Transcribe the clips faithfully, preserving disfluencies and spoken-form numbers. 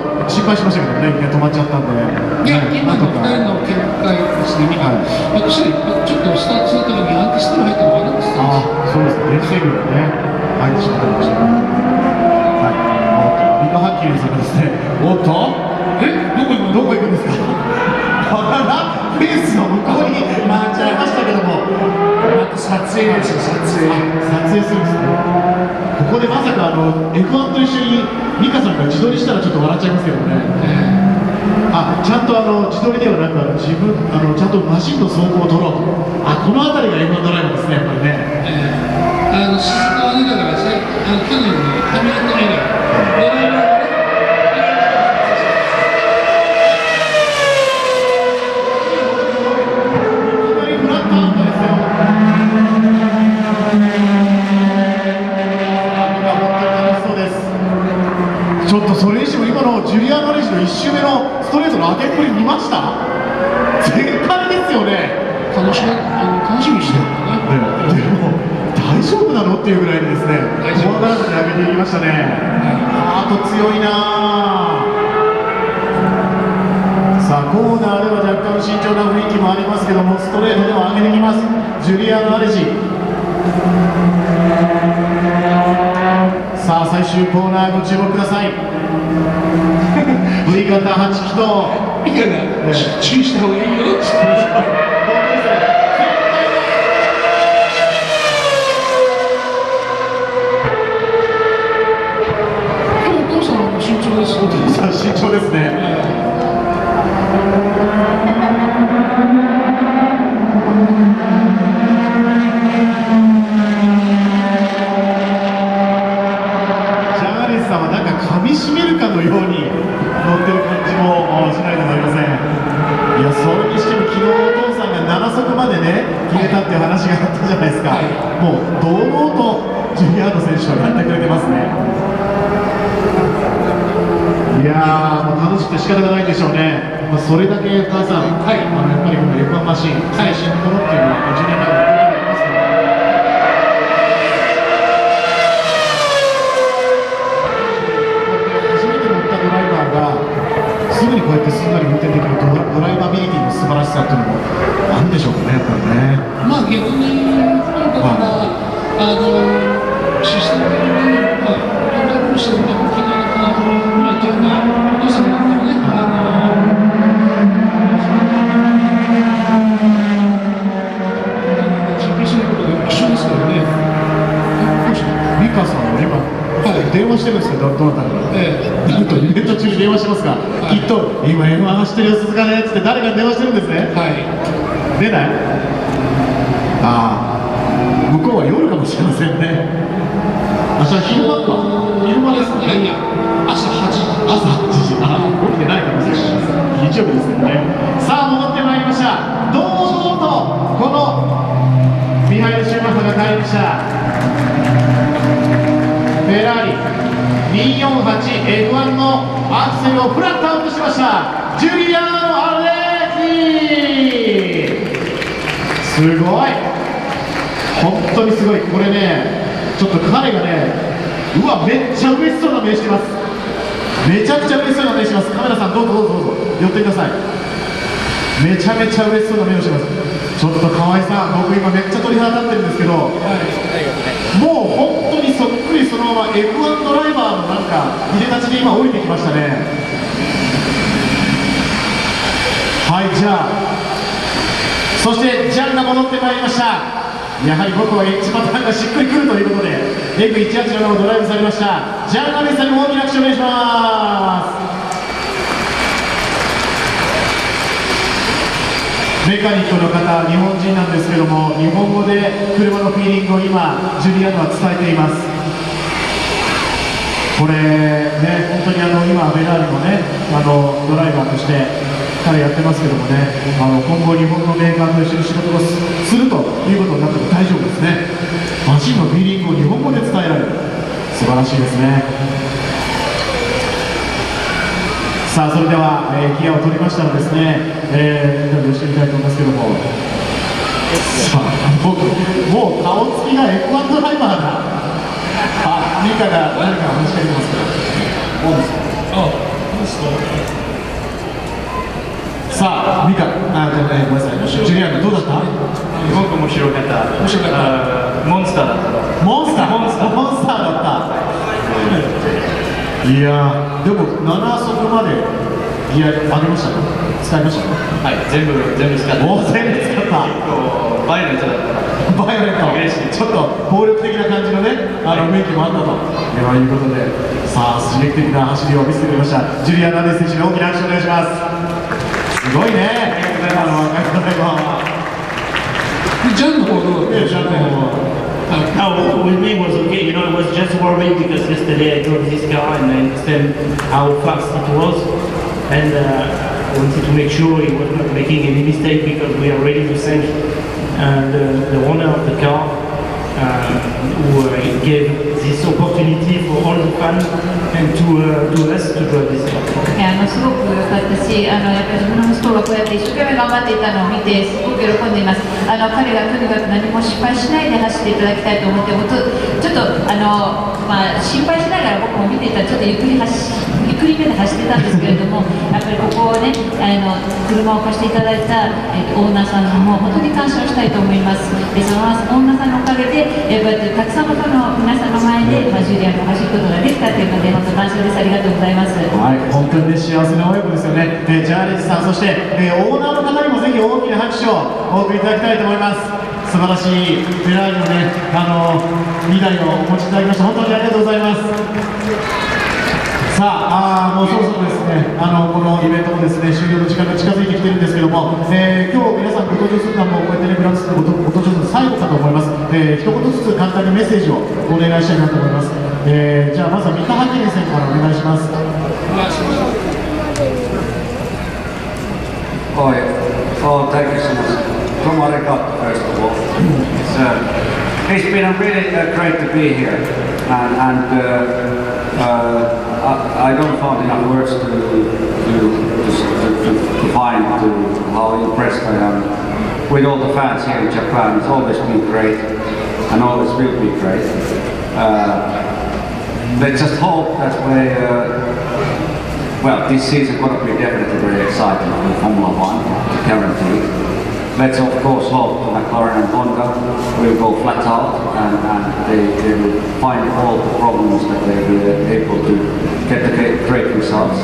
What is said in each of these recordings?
心配しましたけどね、一回止まっちゃったんで。 いや、今のふたりの見解ですね、今、私はちょっとスタートするときにアンティストル入ったのがあるんですよ。 ああ、そうですね、電子制御がね、入ってしまったかもしれない。はい、おっと、ミカ・ハッキーさんがですね、おっと、 え、どこ行くの？ どこ行くんですか。あらら、フェンスの向こうに回っちゃいましたけども、 また撮影ですよ、撮影。 撮影するんですね。ここでまさかあの エフワン と一緒にミカさんが自撮りしたらちょっと笑っちゃいますけどね。あ、ちゃんとあの自撮りではなく、自分あのちゃんとマシンの走行を撮ろうと。あ、この辺りが エフワン ドライバーですね、やっぱりね。 えー、あの静川でだからさ、あの去年のハミルトン以来ドライバーがね。 ちょっとそれにしても今のジュリアーノ・レジのいち周目のストレートの上げっぷり見ました？全開ですよね。 楽しみ、あの楽しみにしてるからね。 でも大丈夫なのっていうぐらいにですね、怖がらずに上げていきましたね。ハート強いな。さあコーナーでは若干慎重な雰囲気もありますけども、ストレートでは上げてきますジュリアーノ・レジ。さあ最終コーナーご注目ください。V 型はち気動。 ミカが注意した方がいいよって言ってます。お父さんは慎重です。 お父さん慎重ですね。噛みしめるかのように乗ってる感じもしないでもありません。いや、それにしても昨日お父さんがなな速までね決めたっていう話があったじゃないですか、はい、もう堂々とジュリアーノ選手はやってくれてますね。いやー、もう楽しくて仕方がないんでしょうね。まあ、それだけ母さん、はい、あのやっぱりこの エフワン マシン最新のものっていうのはジュニアのすぐにこうやってすんなり運転できるドライバビリティの素晴らしさっていうのもあるんでしょうかね、やっぱりね。 まあ逆にだから、あのシステム的にまあドライブしてるのが気がまあ逆にお父さんだったらね、あの実験することが一緒ですからね。 ミカさんは今電話してるんですけど、どなたか、ええ、なんとイベント中に電話してますが、はい、きっと今 エフワン 走ってるよ鈴鹿ねっつって誰かに電話してるんですね。はい、出ない？ああ、向こうは夜かもしれませんね。明日昼間か、昼間ですかね。いやいや、 朝はちじ、 朝はちじ、あ、起きてないかもしれないです。日曜日ですけどね。さあ戻ってまいりました。堂々とこのミハイル・シューマッハが帰りました。フェラーリ にーよんはちエフワン のアクセルをフラットアウトしましたジュリアーノ・アレージ。すごい、本当にすごい。これね、ちょっと彼がね、うわ、めっちゃ嬉しそうな目してます。めちゃくちゃ嬉しそうな目してます。カメラさんどうぞどうぞどうぞ寄ってください。めちゃめちゃ嬉しそうな目をしてます。ちょっと河合さん、僕今めっちゃ鳥肌立ってるんですけど、はい、もう本当にそっくりそのまま エフワン ドライバーのなんかいでたちで今降りてきましたね。はい、じゃあそしてジャンが戻ってまいりました。やはり僕はエッジパターンがしっくりくるということで エフいちはちなな をドライブされましたジャン・アレンさんにも大きな拍手をお願いします。メカニックの方、日本人なんですけども、日本語で車のフィーリングを今、ジュリアーノは伝えています。これね、本当にあの今、フェラーリのね、あのドライバーとして彼やってますけどもね、あの今後、日本のメーカーと一緒に仕事をするということになっても大丈夫ですね。マシンのフィーリングを日本語で伝えられる、素晴らしいですね。さあそれでは、えー、ギアを取りましたのでですね、えー、インタビューしてみたいと思いますけども、さあ僕もう顔つきが エフワン ドライバーだ。あ、ミカが何か話しかけてますから。どうですか。あ、 スト。 さあ、ミカ、あ、じゃあね、ごめんなさい、ジュリアン、どうだった？ すごく面白かった。 面白かった。 モンスターだった。 モンスター、モンスター、モンスターだった。いやー、でもなな足までギア上げましたか？使いましたか？ はい、全部全部使った。 お、全部使った。 結構バイオレントだった。 バイオレント。 嬉しい。 ちょっと暴力的な感じのね、あの雰囲気もあったということで、さあ刺激的な走りを見せてくれました。ジュリアン・ナデス選手に大きな拍手お願いします。すごいね。あの若い方が。 ジャンの方どうだった？ ジャンの方。 Oh, with me was okay. You know, I was just worried because yesterday I drove this car and I understand how fast it was, and uh, I wanted to make sure he was not making any mistake because we are ready to thank uh, the, the owner of the car uh, who uh, gave this opportunity for all the fans and to uh, to us to drive this car. いや、あのすごく良かったし、あのやっぱり自分の息子がこうやって一生懸命頑張っていたのを見てすごく喜んでいます。あの彼がとにかく何も失敗しないで走っていただきたいと思って、もとちょっとあの、まあ、心配しながら僕も見ていたらちょっとゆっくり走ゆっくりめで走ってたんですけれども、やっぱりここをね、あの車を貸していただいた、えー、オーナーさんにも本当に感謝をしたいと思います。でそのオーナーさんのおかげで、えー、こうやってたくさんの方の皆さんの前で、まあ、ジュリアンを走ることができたというので本当感謝です。ありがとうございます。 はい、本当に、ね、幸せな親子ですよね。えー、ジャーレジさん、そして、えー、オーナーの方にもぜひ大きな拍手をお送りいただきたいと思います。素晴らしいフェラーリのね、あのにだいをお持ちいただきました。本当にありがとうございます。さあ、あもうそろそろですね、あのこのイベントもですね終了の時間が近づいてきてるんですけども、えー、今日皆さんご登場するのはもうこうやってねグランツのご登場するの最後かと思います。えー、一言ずつ簡単にメッセージをお願いしたいなと思います。えー、じゃあまずは三田明音さんからお願いします。 Oh, yeah. Oh, thank you so much. From Arigato, first of all. It's, uh, it's been really uh, great to be here, and, and uh, uh, I, I don't find enough words to to, to, to, to find to how impressed I am with all the fans here in Japan. It's always been great, and always will be great. Uh, let's just hope that we. Uh, Well, this season going to be definitely very exciting for Formula One, guaranteed. Let's of course hope that McLaren and Honda will go flat out and, and they, they will find all the problems that they will be able to get the great results.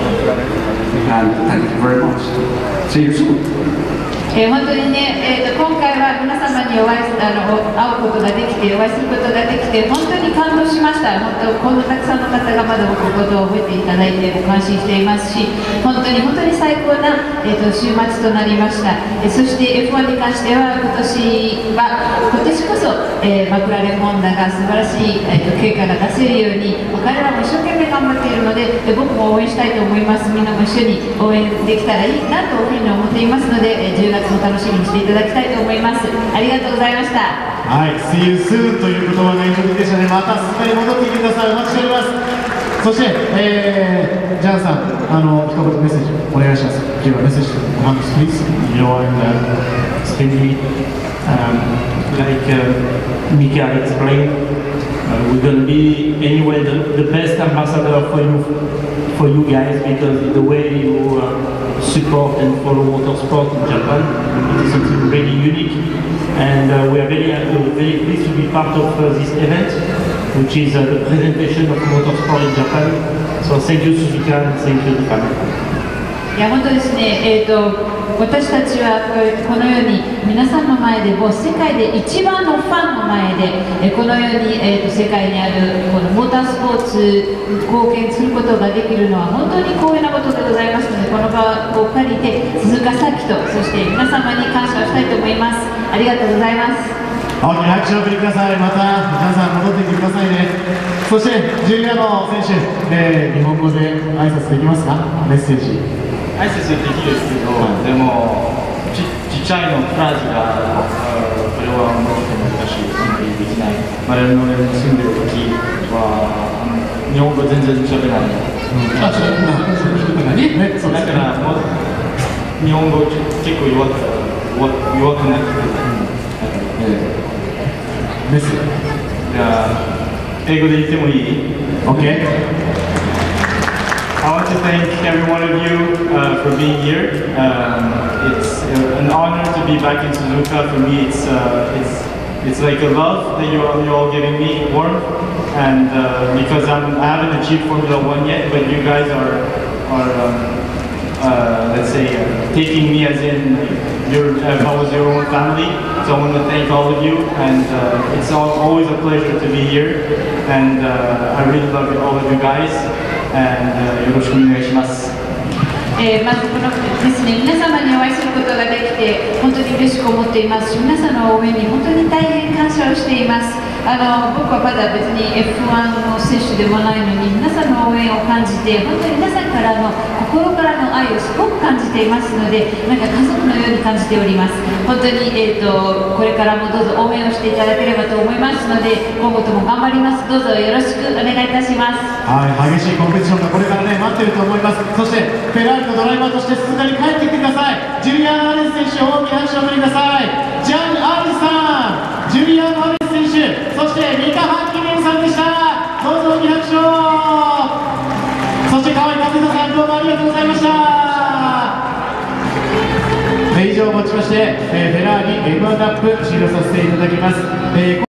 And thank you very much. See you soon. えー、本当にね、えー、と今回は皆様にお会いあの会うことができてお会いすることができて本当に感動しました。本当こんなたくさんの方がまだ僕のことを覚えていただいてご感心していますし、本当に本当に最高な、えー、と週末となりました。えー、そして エフワン に関しては今年は今年こそ、えー、マクラーレン・ホンダが素晴らしい、えー、と結果が出せるように彼らも一生懸命頑張っているので、えー、僕も応援したいと思います。みんなも一緒に応援できたらいいなというふうに思っていますので、えー、じゅうがつも楽しみにしていただきたいと思います。ありがとうございました。 はい、See you soon という言葉が印象的でしたね。またすぐに戻ってきてください。お待ちしております。そして、えー、ジャンさん、あの一言メッセージお願いします。Give a message to Mohammed, please. You know, and uh, especially um, like uh, Mika explained, uh, we're going to be anyway the, the best ambassador for you, for you guys, because the way you uh, support and follow motorsport in Japan, it is something really unique, and uh, we are very, uh, very pleased to be part of uh, this event, which is uh, the presentation of motorsport in Japan. So thank you, Suzuka, and thank you, the family. いや本当ですね、えー、と私たちはこのように皆さんの前でもう世界で一番のファンの前で、えー、このように、えー、と世界にあるこのモータースポーツ貢献することができるのは本当に光栄なことでございますので、この場を借りて鈴鹿咲とそして皆様に感謝をしたいと思います。ありがとうございます。 大きな拍手をお送りください。またジャンさん戻ってきてくださいね。そしてジュリアの選手、えー、日本語で挨拶できますか？メッセージ。 挨拶できるんですけど、はい、でもち、ちっちゃいのフラーズが、これはもっと難しい、あんまりできない。我々の住んでる時は、日本語全然喋れない。 あ、そうだね。 だからもう、日本語結構弱く弱くなってくる。 メッセージ。 じゃあ、英語で言ってもいい？ OK。 I want want to thank every one of you uh, for being here. Um, it's uh, an honor to be back in Suzuka. For me, it's uh, it's it's like a love that you're, you're all giving me, warmth, and uh, because I'm, I haven't achieved Formula One yet, but you guys are are um, uh, let's say uh, taking me as in like, your if I was your own family. So I want to thank all of you, and uh, it's all, always a pleasure to be here, and uh, I really love all of you guys, and uh, よろしくお願いします。 えー、まずこのですね、皆様にお会いすることができて本当に嬉しく思っていますし、皆さんの応援に本当に大変感謝をしています。あの僕はまだ別に エフワン の選手でもないのに、皆さんの応援を感じて、本当に皆さんからの心からの愛をすごく感じていますので、なんか家族のように感じております。本当に、えー、とこれからもどうぞ応援をしていただければと思いますので、今後とも頑張ります。どうぞよろしくお願いいたします。 はい、激しいコンペティションがこれからね待っていると思います。そしてフェラーリのドライバーとして鈴鹿に帰ってきてください。ジュリアン・アレス選手、大きな拍手をお送りください。ジャン・アレスさん、ジュリアン・アレス選手、そしてミカ・ハッキネンさんでした。どうぞ大きな拍手を。そして河合和人さん、どうもありがとうございました。以上をもちまして、えー、フェラーリ エムワン ラップ終了させていただきます。えー